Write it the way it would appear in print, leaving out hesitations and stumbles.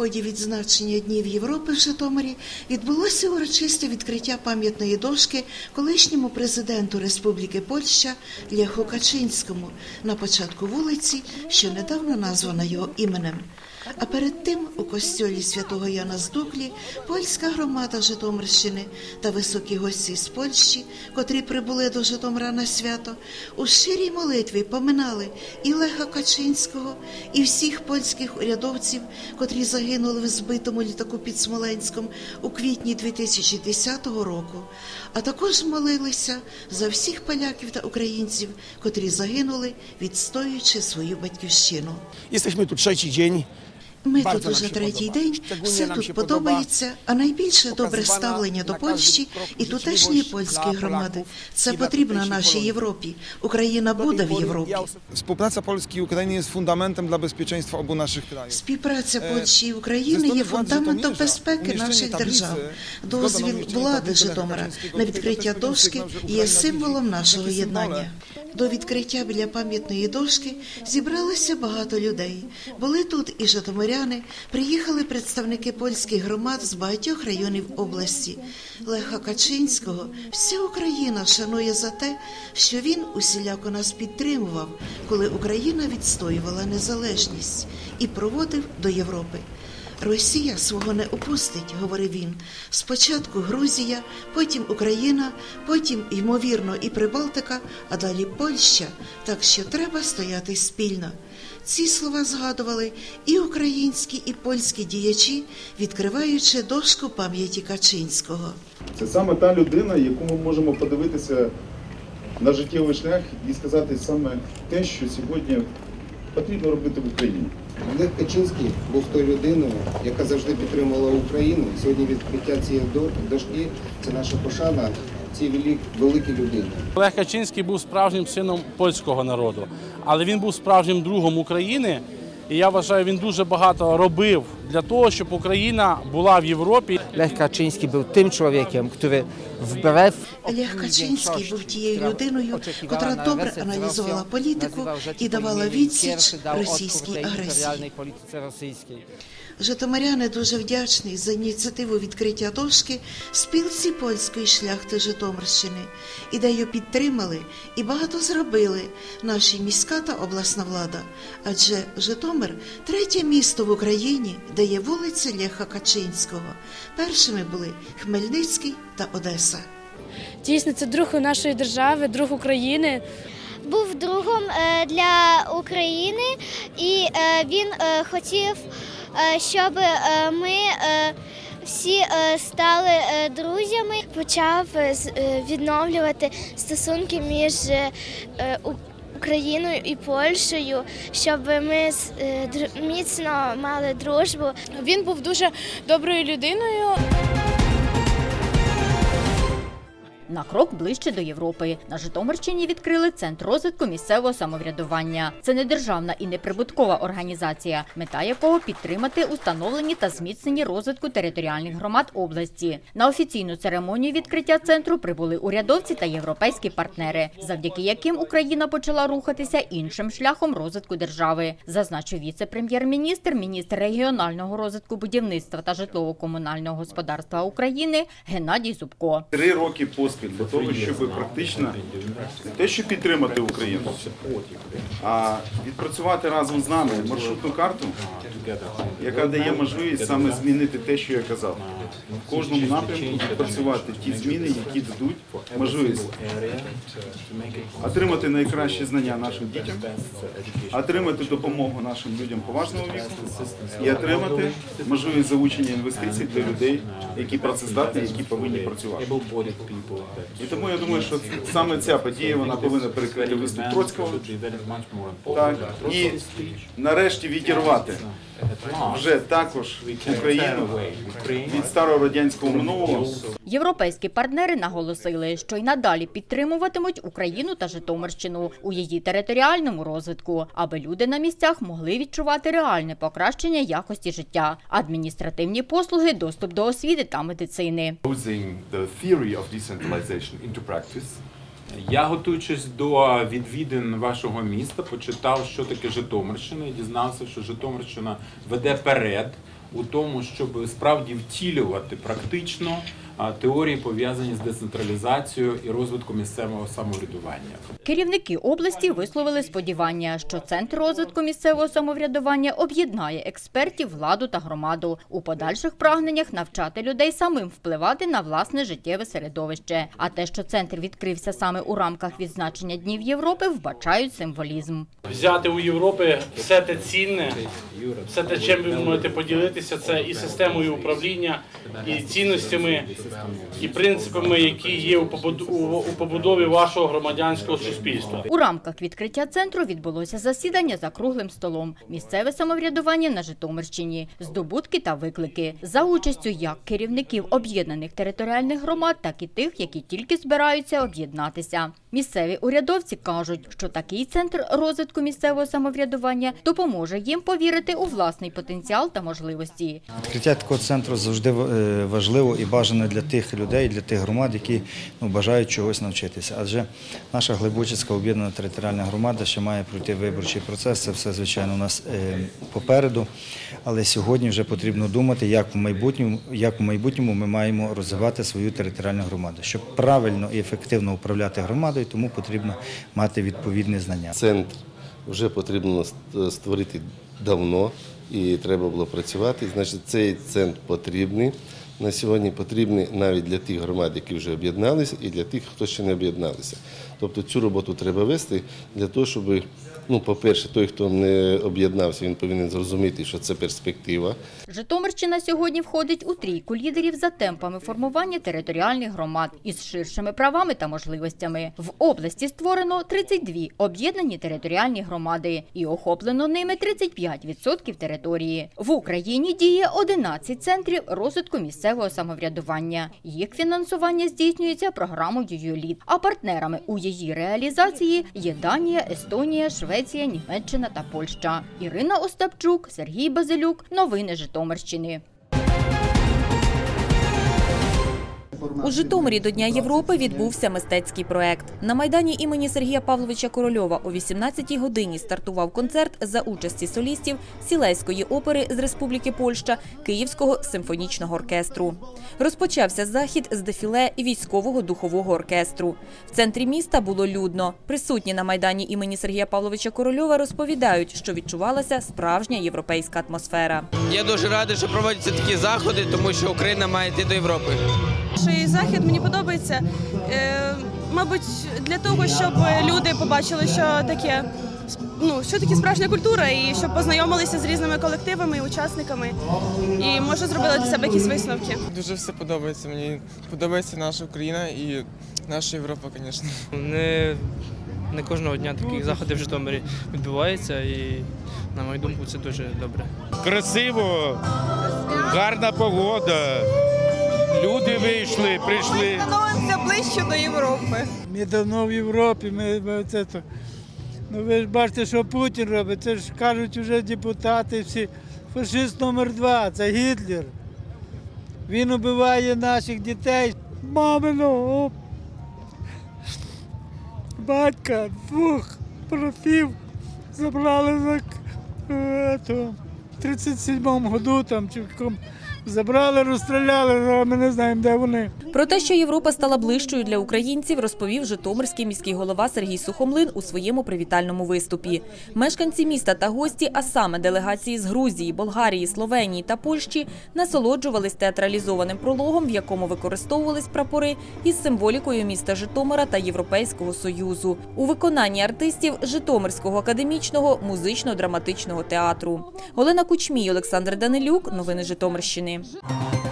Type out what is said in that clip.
ході відзначення Днів Європи в Житомирі відбулося урочисте відкриття пам'ятної дошки колишньому президенту Республіки Польща Леху Качинському на початку вулиці, що недавно названа його іменем. А перед тим у костьолі святого Яна Здуклі польська громада Житомирщини та високі гості з Польщі, котрі прибули до Житомира на свято, у щирій молитві поминали і Леха Качинського, і всіх польських урядовців, котрі загинули в збитому літаку під Смоленськом у квітні 2010 року, а також молилися за всіх поляків та українців, котрі загинули, відстоюючи свою батьківщину. Jesteśmy tu trzeci dzień. Ми тут уже третій день, все тут подобається, а найбільше добре ставлення до Польщі і тутешньої польської громади. Це потрібно нашій Європі. Україна буде в Європі. Współpraca Polski i Ukrainy jest fundamentem dla bezpieczeństwa obu naszych krajów. Співпраця Польщі і України є фундаментом безпеки наших держав. Дозвіл влади Житомира на відкриття дошки є символом нашого єднання. До відкриття біля пам'ятної дошки зібралося багато людей. Були тут і житомиряни, приїхали представники польських громад з багатьох районів області. Леха Качинського вся Україна шанує за те, що він усіляко нас підтримував, коли Україна відстоювала незалежність і проводив до Європи. «Росія свого не опустить», – говорив він. «Спочатку Грузія, потім Україна, потім, ймовірно, і Прибалтика, а далі Польща, так що треба стояти спільно». Ці слова згадували і українські, і польські діячі, відкриваючи дошку пам'яті Качинського. Це саме та людина, яку ми можемо подивитися на життєвий шлях і сказати саме те, що сьогодні потрібно робити в Україні. Лех Качинський був тою людиною, яка завжди підтримувала Україну. Сьогодні відкриття цієї дошки – це наша пошана цій великій людині. Лех Качинський був справжнім сином польського народу, але він був справжнім другом України. І я вважаю, він дуже багато робив для того, щоб Україна була в Європі. Лех Качинський був тим чоловіком, який вбрав... Лех Качинський був тією людиною, котра добре аналізувала політику і давала відсіч російській агресії. Житомиряни дуже вдячні за ініціативу відкриття дошки спілці польської шляхти Житомирщини. Ідею підтримали і багато зробили наші міська та обласна влада. Адже Житомир – третє місто в Україні, де є вулиця Леха Качинського. Першими були Хмельницький та Одеса. Дійсно, це друг нашої держави, друг України. Був другом для України і він хотів, щоб ми всі стали друзями. Почав відновлювати стосунки між Україною і Польщею, щоб ми міцно мали дружбу. Він був дуже доброю людиною. На крок ближче до Європи. На Житомирщині відкрили Центр розвитку місцевого самоврядування. Це не державна і не прибуткова організація, мета якого – підтримати установлені та зміцнені розвитку територіальних громад області. На офіційну церемонію відкриття центру прибули урядовці та європейські партнери, завдяки яким Україна почала рухатися іншим шляхом розвитку держави, зазначив віце-прем'єр-міністр, міністр регіонального розвитку, будівництва та житлово-комунального господарства України Геннадій Зубко. 3 роки поспіль для того, щоб практично не те, щоб підтримати Україну, а відпрацювати разом з нами маршрутну карту, яка дає можливість саме змінити те, що я казав. В кожному напрямку працювати ті зміни, які дадуть можливість отримати найкращі знання нашим дітям, отримати допомогу нашим людям поважного віку і отримати можливість залучення інвестицій для людей, які працездатні, які повинні працювати. І тому я думаю, що саме ця подія, вона повинна перекрити виступ Троцького, так, і нарешті відірвати вже також Україну від старого радянського минулого. Європейські партнери наголосили, що й надалі підтримуватимуть Україну та Житомирщину у її територіальному розвитку, аби люди на місцях могли відчувати реальне покращення якості життя, адміністративні послуги, доступ до освіти та медицини. Я, готуючись до відвідин вашого міста, почитав, що таке Житомирщина, і дізнався, що Житомирщина веде перед у тому, щоб справді втілювати практично теорії, пов'язані з децентралізацією і розвитком місцевого самоврядування. Керівники області висловили сподівання, що Центр розвитку місцевого самоврядування об'єднає експертів, владу та громаду у подальших прагненнях навчати людей самим впливати на власне життєве середовище. А те, що центр відкрився саме у рамках відзначення Днів Європи, вбачають символізм. Взяти у Європи все те цінне, все те, чим ви можете поділитися, це і системою управління, і цінностями, і принципами, які є у побудові вашого громадянського суспільства. У рамках відкриття центру відбулося засідання за круглим столом «Місцеве самоврядування на Житомирщині. Здобутки та виклики» за участю як керівників об'єднаних територіальних громад, так і тих, які тільки збираються об'єднатися. Місцеві урядовці кажуть, що такий центр розвитку місцевого самоврядування допоможе їм повірити у власний потенціал та можливості. Відкриття такого центру завжди важливо і бажано для тих людей, для тих громад, які бажають чогось навчитися. Адже наша Глибочицька об'єднана територіальна громада ще має пройти виборчий процес, це все, звичайно, у нас попереду. Але сьогодні вже потрібно думати, як у майбутньому ми маємо розвивати свою територіальну громаду. Щоб правильно і ефективно управляти громадою, тому потрібно мати відповідні знання. Центр вже потрібно створити давно і треба було працювати. Значить, цей центр потрібний. На сьогодні потрібний навіть для тих громад, які вже об'єдналися, і для тих, хто ще не об'єдналися. Тобто цю роботу треба вести для того, щоб, по-перше, той, хто не об'єднався, він повинен зрозуміти, що це перспектива. Житомирщина сьогодні входить у трійку лідерів за темпами формування територіальних громад із ширшими правами та можливостями. В області створено 32 об'єднані територіальні громади і охоплено ними 35% території. В Україні діє 11 центрів розвитку місцевого самоврядування. Їх фінансування здійснюється програмою ЮЛІТ, а партнерами у її реалізації є Данія, Естонія, Швеція, Німеччина та Польща. Ірина Остапчук, Сергій Базилюк. Новини Житомирщини. У Житомирі до Дня Європи відбувся мистецький проект. На Майдані імені Сергія Павловича Корольова о 18-й годині стартував концерт за участі солістів Сілезької опери з Республіки Польща, Київського симфонічного оркестру. Розпочався захід з дефіле військового духового оркестру. В центрі міста було людно. Присутні на Майдані імені Сергія Павловича Корольова розповідають, що відчувалася справжня європейська атмосфера. Я дуже радий, що проводяться такі заходи, тому що Україна має йти до Європи. Цей захід мені подобається, мабуть, для того, щоб люди побачили, що таке справжня культура, і щоб познайомилися з різними колективами і учасниками, і, може, зробили для себе якісь висновки. Дуже все подобається. Мені подобається наша Україна і наша Європа, звісно. Не кожного дня такі заходи в Житомирі відбуваються, і, на мою думку, це дуже добре. Красиво, гарна погода. Люди вийшли, прийшли. Ми становимося ближче до Європи. Ми давно в Європі, ви ж бачите, що Путін робить, це ж кажуть вже депутати всі. Фашист номер 2, це Гітлер. Він убиває наших дітей. Маминого батька, 2 братів забрали в 37-му году там чи в якому. Забрали, розстріляли, але ми не знаємо, де вони. Про те, що Європа стала ближчою для українців, розповів житомирський міський голова Сергій Сухомлин у своєму привітальному виступі. Мешканці міста та гості, а саме делегації з Грузії, Болгарії, Словенії та Польщі, насолоджувались театралізованим прологом, в якому використовувались прапори із символікою міста Житомира та Європейського Союзу. У виконанні артистів Житомирського академічного музично-драматичного театру. Олена Кучмій, Олександр Данилюк. Новини Житомирщини.